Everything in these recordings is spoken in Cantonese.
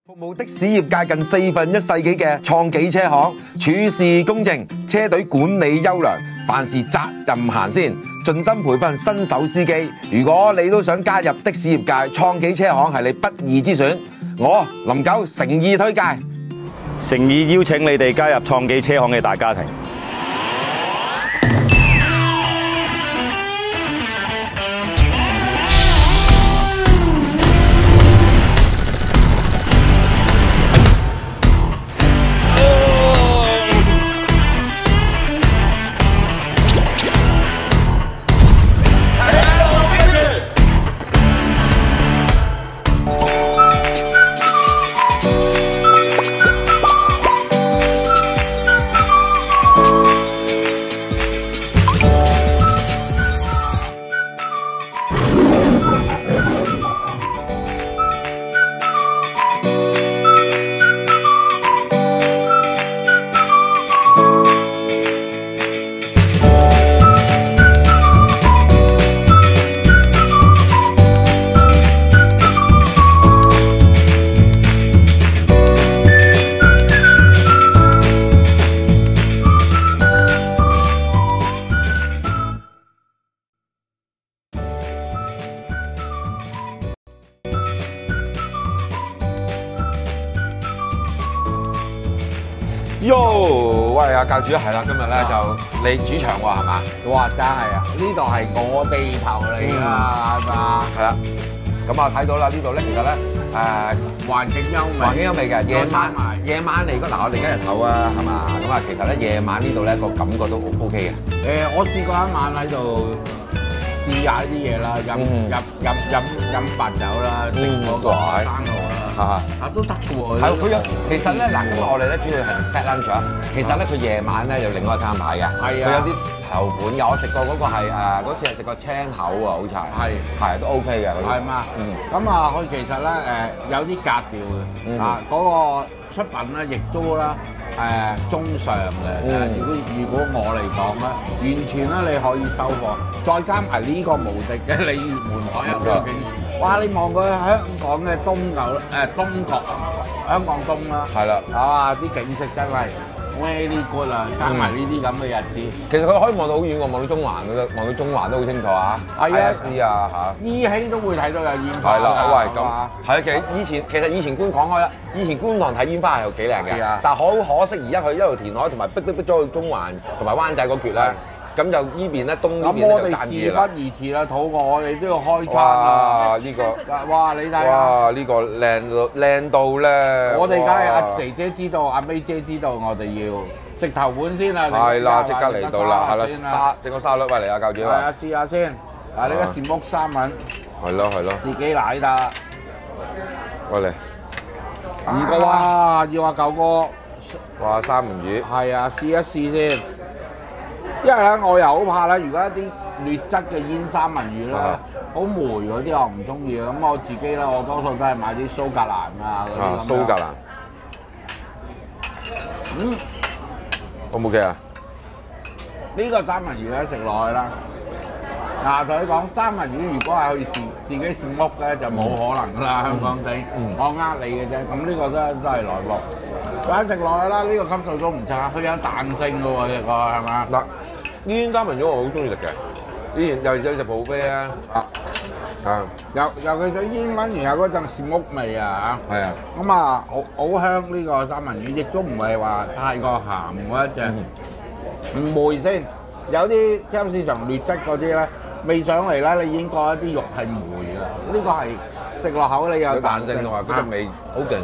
服務的士業界近1/4世紀嘅創紀車行，處事公正，車隊管理優良，凡事責任行先，盡心培訓新手司機。如果你都想加入的士業界，創紀車行係你不二之選。我林九誠意推介， 誠意邀請你哋加入創紀車行嘅大家庭。 喲，喂啊教主係啦，今日咧就你主場喎係嘛？ 哇，真係啊！呢度係我地頭嚟㗎，係嘛？ 係啦，咁啊睇到啦，呢度咧其實咧環境優美， 環境優美嘅，夜晚嚟嗱我哋而家日頭啊係嘛？咁啊其實咧夜晚呢度咧個感覺都 OK 嘅。 我試過一晚喺度試下啲嘢啦，飲白酒啦，食嗰個生蠔啦，都得嘅喎。 係佢有其實咧嗱，咁我哋咧主要係食 set lunch 啊。其實咧佢夜晚咧有另外一餐牌嘅，佢有啲頭盤嘅。我食過嗰個係嗰次係食過青口啊，好似係都 OK 嘅。 係嘛？咁啊，佢其實咧有啲格調嘅，嗰個出品咧亦都啦中上嘅。如果我嚟講咧，完全咧你可以收貨，再加埋呢個無敵嘅鯉魚門海入邊。哇！你望過香港嘅東角，香港東啦，係啦，啲景色真係 very good 啊！加埋呢啲咁嘅日子， 其實佢可以望到好遠喎，望到中環嘅啫，望到中環都好清楚啊！係啊，IFC 啊嚇， 依稀都會睇到有煙花。 係啦，喂咁係啊，其實以前講開啦，以前觀塘睇煙花係幾靚嘅，但係好可惜而家佢一路填海同埋逼咗去中環同埋灣仔嗰橛咧。咁就呢邊咧，東呢邊咧就爭啲啦。 咁我哋事不宜遲啦，肚餓我哋都要開餐啦。 哇！呢個哇，你睇下。 哇！呢個靚到咧。 我哋梗係阿姐姐知道，阿 May 姐知道，我哋要食頭盤先啊。 係啦，即刻嚟到啦，係啦，整個沙律喂嚟啊，教主。係啊，試下先。嗱，呢個蟬屋三文。 係咯。 自己奶得。 喂嚟。 哇！要阿九哥。 哇！三文魚。 係啊，試一試先。因為咧，我又好怕咧，如果一啲劣質嘅煙三文魚咧，好霉嗰啲我唔中意嘅，咁我自己咧，我多數都係買啲蘇格蘭啊嗰啲咁。 蘇格蘭。O 唔 OK 啊？ 呢個三文魚咧食落去啦，嗱同你講，三文魚如果係去自己蟬屋咧，就冇可能㗎啦，香港地，我呃你嘅啫。咁呢個都係來鑊。咁食落去啦，呢個級數都唔差，佢有彈性嘅喎，呢個係嘛？嗱， 煙三文魚我好中意食嘅，以前尤其是食 buffet啊， 尤其是煙燻魚有嗰陣蟬屋味啊嚇， 係啊， 咁啊好香呢個三文魚，亦都唔係話太過鹹嗰一隻，唔霉先。有啲超市場劣質嗰啲咧，未上嚟咧，你已經覺得啲肉係霉㗎。呢個係食落口你有彈性同埋嗰隻味好勁。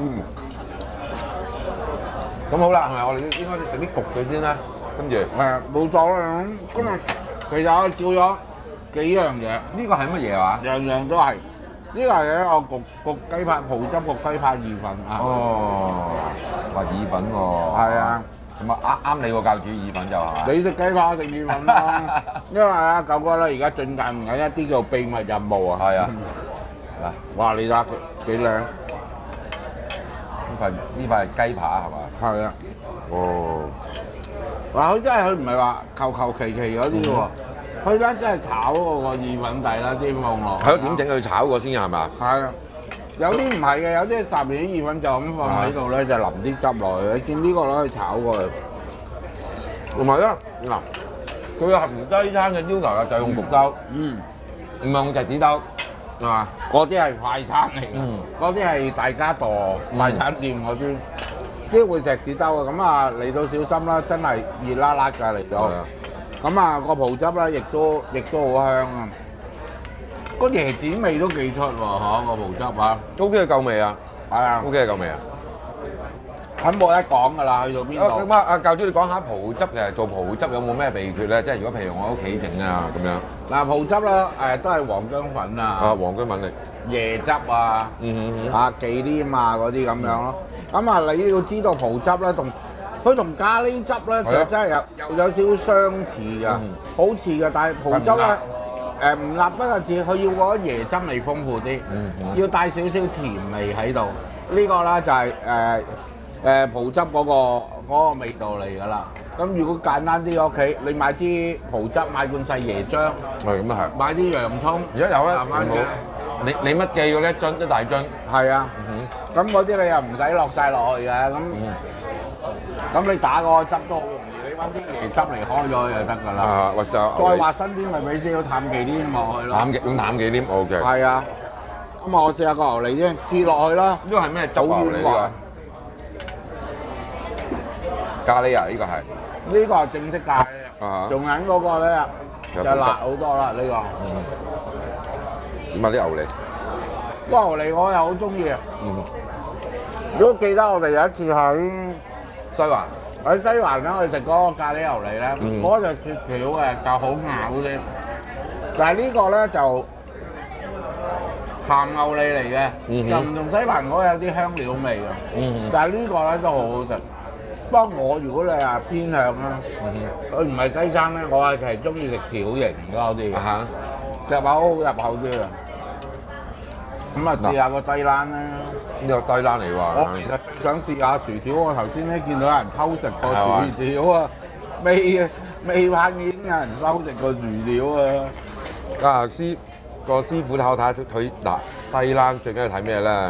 咁好啦，係咪我哋應該食啲焗嘅先啦？跟住冇錯啦。咁今日其實我叫咗幾樣嘢， 呢個係乜嘢話？ 樣樣都係。呢個係一個焗雞扒，葡汁焗雞扒意粉啊！ 哦，話意粉喎。 係啊， 咁啊啱你喎教主意粉就係。 你食雞扒食意粉啦，因為啊九哥咧而家進行緊一啲叫秘密任務啊。 係啊。 嗱，哇！你睇幾靚？ 呢塊係雞扒係嘛？ 係啊。 哦。 嗱，佢真係佢唔係話求其嗰啲喎，佢咧真係炒嗰個意粉底啦，啲放落。 係咯，點整佢炒過先係嘛？ 係啊。 有啲唔係嘅，有啲霎完啲意粉就咁放喺度咧，就淋啲汁落去。你見呢個攞去炒過去， 同埋咧嗱，佢有合唔西餐嘅要求啦，就用焗兜，唔係用石子兜，係嘛？ 嗰啲係快餐嚟嘅，嗰啲係大家墮快餐店嗰啲，啲會石子兜嘅。咁啊嚟到小心啦，真係熱辣辣㗎嚟到。咁啊個葡汁咧，亦都好香啊！個椰子味都幾出喎，嗬個葡汁啊 ，OK 嘅夠味啊， 係啊 ，OK 嘅夠味啊。 咁冇得講㗎啦，去到邊度？ 咁啊，教主你講下葡汁嘅做葡汁有冇咩秘訣咧？即係如果譬如我屋企整啊咁樣。 嗱葡汁啦，都係黃薑粉啊， 黃薑粉嚟， 椰汁啊，忌廉啊嗰啲咁樣咯。咁啊，你要知道葡汁咧，佢同咖喱汁咧就真係有少少相似㗎，好似嘅，但係葡汁咧。唔辣不特止，佢要嗰椰汁味豐富啲，要帶少少甜味喺度。呢個咧就係葡汁嗰個味道嚟㗎啦。咁如果簡單啲屋企，你買支葡汁，買罐細椰漿， 咁啊係。 買啲洋葱， 而家有咧，你乜記嘅咧？樽一大樽。係啊。 咁嗰啲你又唔使落晒落去嘅，咁你打個汁都好容易。揾啲椰汁嚟開咗就得㗎啦。或者再滑身啲，咪俾少少淡忌廉落去咯。 用淡忌廉 OK。 係啊。咁我試下個牛脷先，切落去啦。 呢個係咩汁牛脷呢個？咖喱啊，呢個係。 呢個係正式咖喱。仲緊嗰個咧就辣好多啦，呢個。 咁啊啲牛脷。 個牛脷我又好中意啊。如果記得我哋有一次喺西環。 喺西環咧，我哋食嗰個咖喱牛脷咧，嗰就絕條嘅，就好咬啲。但係呢個咧就鹹牛脷嚟嘅，就唔同西環嗰個有啲香料味嘅。但係呢個咧都好好食。不過我如果你話偏向啦，佢唔係西餐咧，我係其實中意食條形嗰啲嘅，入口啲啊。咁啊，試下個低冷啦。 呢個低冷嚟喎。 我其實最想試下薯條，我頭先咧見到有人偷食過薯條啊，未拍已經有人偷食過薯條啊！ 個師傅考睇佢嗱西冷最緊要睇咩咧？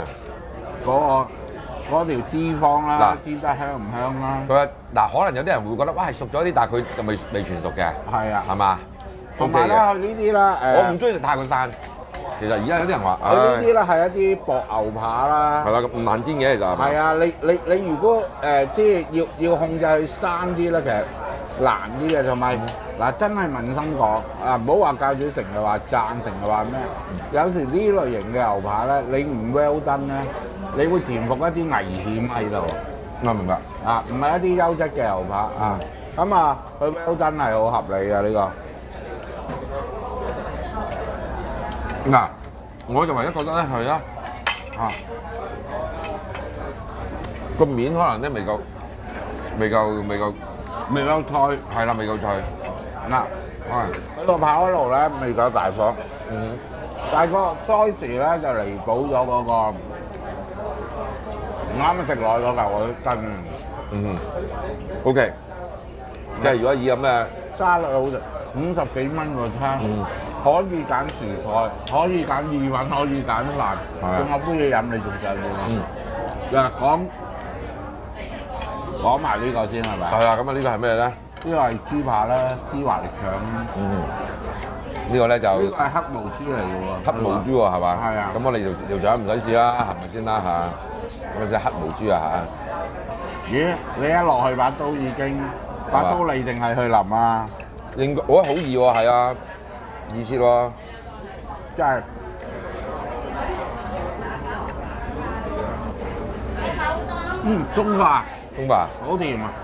嗰條脂肪啦，煎得香唔香啦？ 佢嗱可能有啲人會覺得哇係熟咗啲，但係佢就未全熟嘅。係啊，係嘛？ 同埋咧呢啲啦， 我唔中意食太過生。其實而家有啲人話， 佢呢啲咧係一啲薄牛扒啦。 係啦，唔難煎嘅其實係嘛？ 係啊，你如果即係要控制佢生啲咧，其實難啲嘅，同埋嗱真係問心講啊，唔好話教主成日話贊，成日話咩？有時呢類型嘅牛扒咧，你唔 well done 咧，你會潛伏一啲危險喺度。 我明白啊，唔係一啲優質嘅牛扒啊。咁啊，佢 well done 係好合理嘅呢個。 嗱，我就唯一覺得咧係啦，個面可能咧未夠脆，係啦，未夠脆。 嗱，佢個跑嗰度咧未夠大火，但係個 size 咧就彌補咗嗰個唔啱食落嗰嚿嗰啲筋。 OK，即係如果以咁嘅沙律好食，50幾蚊個餐。可以揀薯菜，可以揀意粉，可以揀飯，仲有杯嘢飲，你仲就要。嗱，講埋呢個先係咪？ 係啊，咁啊呢個係咩咧？ 呢個係豬扒啦，絲華力腸。 呢個咧就呢個係黑毛豬嚟嘅喎。 黑毛豬喎係嘛？ 係啊。 咁我哋條腸唔使試啦，係咪先啦嚇？咁啊隻黑毛豬啊嚇。 咦？你一落去把刀已經，把刀你定係去淋啊？ 應該我覺得好易喎，係啊。易切喎， 真係鬆化，好甜啊！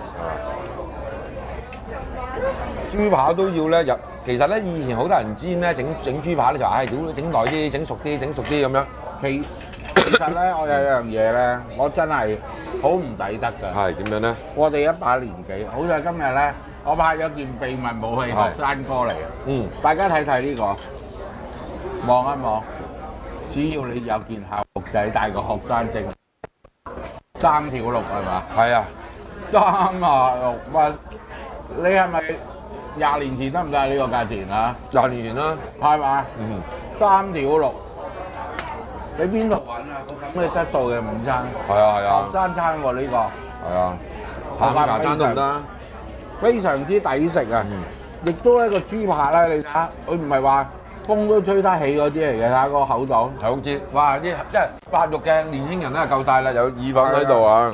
豬扒都要咧入，其實咧以前好多人煎咧整豬扒咧就唉，屌整耐啲，整熟啲咁樣。 其實咧，我有一樣嘢咧，我真係好唔抵得㗎。 係點樣咧？ 我哋一把年紀，好在今日咧，我拍咗件秘密武器學生哥嚟嘅。大家睇睇呢個。望一望，只要你有件校服仔，帶個學生證，3條6係嘛？係啊，36蚊。你係咪20年前得唔得啊？呢個價錢啊？20年前啦，係嘛？3條6， 你邊度揾啊？個咁嘅質素嘅午餐， 係啊係啊學生餐喎呢個， 係啊，下午茶餐都唔得。 非常之抵食啊！亦都呢個豬扒咧，你睇下，佢唔係話風都吹得起嗰啲嚟嘅，睇下個口度。 係好知，哇！啲即係發育嘅年輕人咧夠大啦，有意粉喺度啊！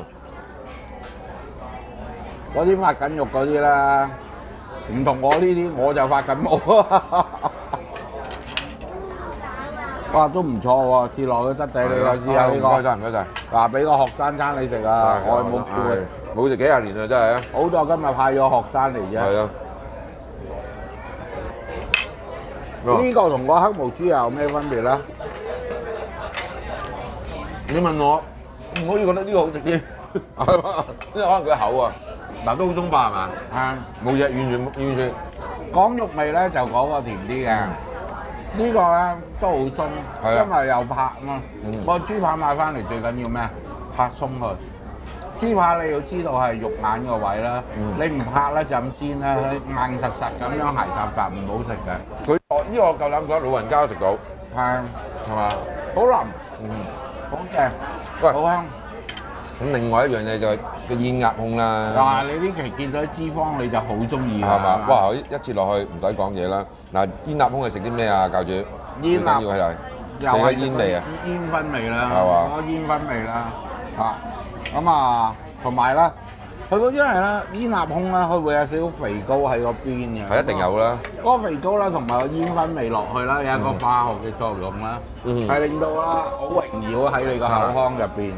嗰啲發緊肉嗰啲啦，唔同我呢啲，我就發緊毛。哇，都唔錯喎，切落嘅質地你又試下呢個。 唔該曬，唔該曬。 嗱，俾個學生餐你食啊，我冇叫佢。 冇食幾廿年啦，真係啊！ 好在今日派咗學生嚟啫。 係啊。 呢個同個黑毛豬有咩分別咧？ 你問我，唔可以覺得呢個好食啲，係嘛？因為可能佢厚啊，但都好鬆化係嘛？冇嘢，完全。 講肉味咧就嗰個甜啲嘅，呢個咧都好鬆，因為又拍啊嘛。個豬扒買翻嚟最緊要咩？拍鬆佢。豬扒你要知道係肉眼個位啦，你唔拍咧就咁煎咧，佢硬實實咁樣鞋霎霎唔好食嘅。 佢呢個我夠膽講，老人家都食到， 係嘛？ 好腍，好正， 喂， 好香。 咁另外一樣嘢就係個煙鴨胸啦。 嗱，你呢期見到啲脂肪你就好中意係嘛？哇！一切落去唔使講嘢啦。嗱，煙鴨胸係食啲咩啊？教主？ 煙鴨要係又係煙味啊？ 煙燻味啦， 係嘛？ 嗰煙燻味啦，嚇。咁啊，同埋啦，佢嗰因為咧煙鴨胸咧，佢會有少少肥膏喺個邊嘅。 係一定有啦。 嗰個肥膏啦，同埋個煙燻味落去啦，有一個化學嘅作用啦，係令到啦好榮耀喺你個口腔入邊。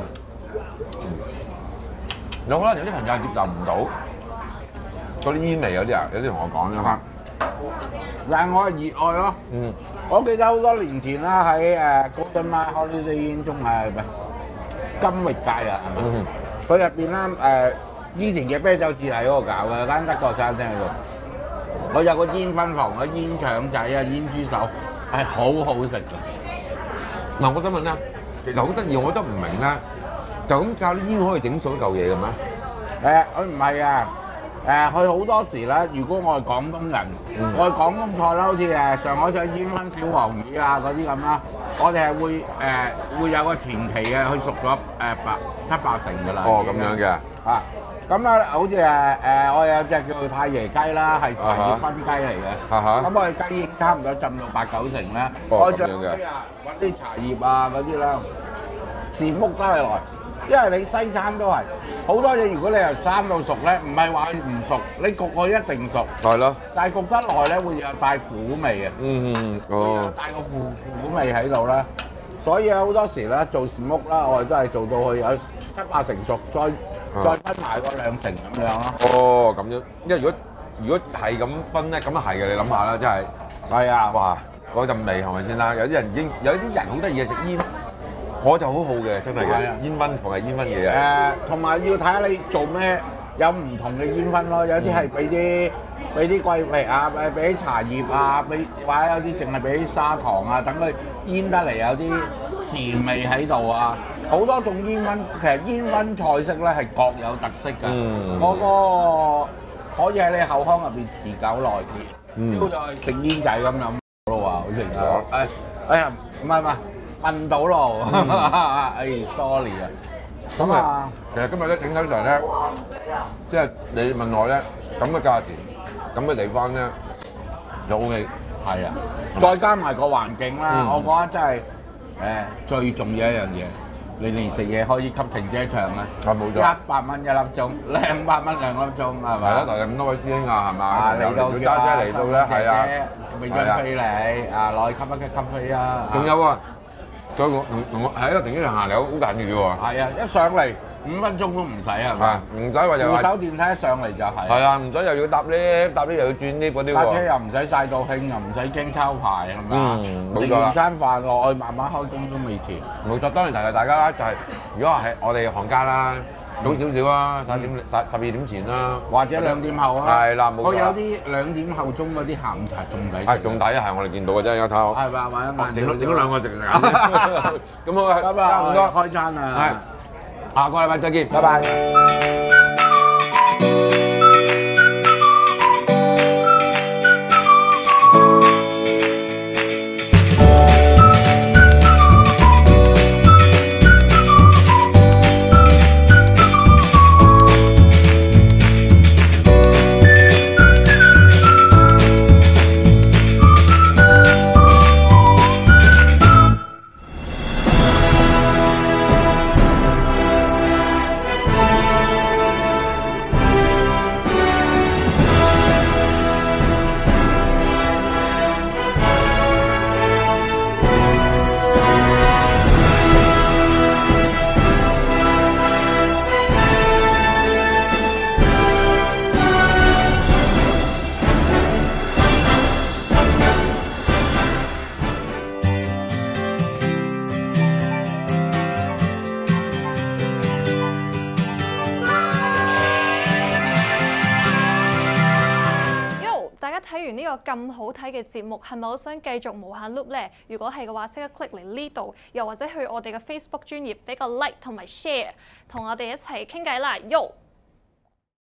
有可能有啲朋友接受唔到嗰啲煙味，有啲同我講㗎嘛。 但係我係熱愛咯。我記得好多年前啦，喺Golden Mile Holiday Inn 中金域街啊，佢入邊咧以前嘅啤酒節喺嗰度搞嘅，間德國餐廳喺度。我有個煙燻房，個煙腸仔啊、煙豬手係好好食嘅。 嗱，我想問咧，其實好得意，我都唔明咧，就咁教啲煙可以整熟一嚿嘢嘅咩？ 佢唔係啊，佢好多時咧，如果我係廣東人，我係廣東菜啦，好似上海菜煙燻小黃魚啊嗰啲咁啦，我哋係會有個前期嘅，佢熟咗7-8成㗎啦。 哦，咁樣嘅。 咁咧好似我有隻叫做太爺雞啦，係茶葉分雞嚟嘅。咁我哋雞已經差唔多浸到8-9成咧。我再揾啲茶葉啊嗰啲啦，豉木加起來。因為你西餐都係好多嘢，如果你由生到熟咧，唔係話佢唔熟，你焗佢一定熟。係咯。但係焗得耐咧，會有帶苦味嘅。帶個苦味喺度啦。所以好多時咧做豉木啦，我哋都係做到去有7-8成熟，再分埋個2成咁樣咯。 哦，咁樣，因為如果係咁分咧，咁啊係嘅，你諗下啦，真係。係啊。哇，嗰陣味係咪先啦？有啲人好得意嘅食煙。我就好好嘅，真係嘅。煙燻同係煙燻嘢啊！ 同埋要睇下你做咩，有唔同嘅煙燻咯。有啲係俾啲桂皮啊，俾啲茶葉啊，或者有啲淨係俾啲砂糖啊，等佢煙得嚟有啲甜味喺度啊。好多種煙燻，其實煙燻菜式咧係各有特色㗎。嗰個可以喺你口腔入邊持久耐啲。好似食煙仔咁樣咯喎，好食咗。哎呀，唔係。問到咯，sorry 啊。 咁啊，其實今日咧整體上咧，即係你問我咧，咁嘅價錢，咁嘅地方咧，就 OK。 係啊，再加埋個環境啦，我覺得真係最重要一樣嘢，你連食嘢可以吸停車場啊。 冇錯。 100蚊1粒鐘，200蚊2粒鐘，係咪？ 係啦，咁多位師兄啊，係嘛？ 嚟到佢家姐嚟到咧，係啊， 俾張飛你啊，攞去吸一吸飛啊。 仲有啊！再同我喺一個停車場行嚟好緊要喎。 係啊，一上嚟5分鐘都唔使係咪？ 唔使話又扶手電梯一上嚟就係。 係啊，唔使又要搭 lift 又要轉 lift 嗰啲喎。 搭車又唔使曬到興，又唔使驚抄牌係咪啊？ 冇錯。 食完餐飯落去慢慢開工都未遲。 冇錯，當然提提大家啦，就係如果係我哋行家啦，早少少啦，12點前啦， 或者2點後啊。 係啦，冇錯。 我有啲2點後鐘嗰啲下午茶仲抵。 係仲抵啊！係我哋見到嘅真係有睇我。 係嘛，或者整咗2個直時間。咁好啊，差唔多開餐啦。 係，下個禮拜再見，拜拜。 呢個咁好睇嘅節目，係咪好想繼續無限 loop 呢？如果係嘅話，即刻 click 嚟呢度，又或者去我哋嘅 Facebook 專頁俾個 like 同埋 share，同我哋一齊傾偈啦，Yo！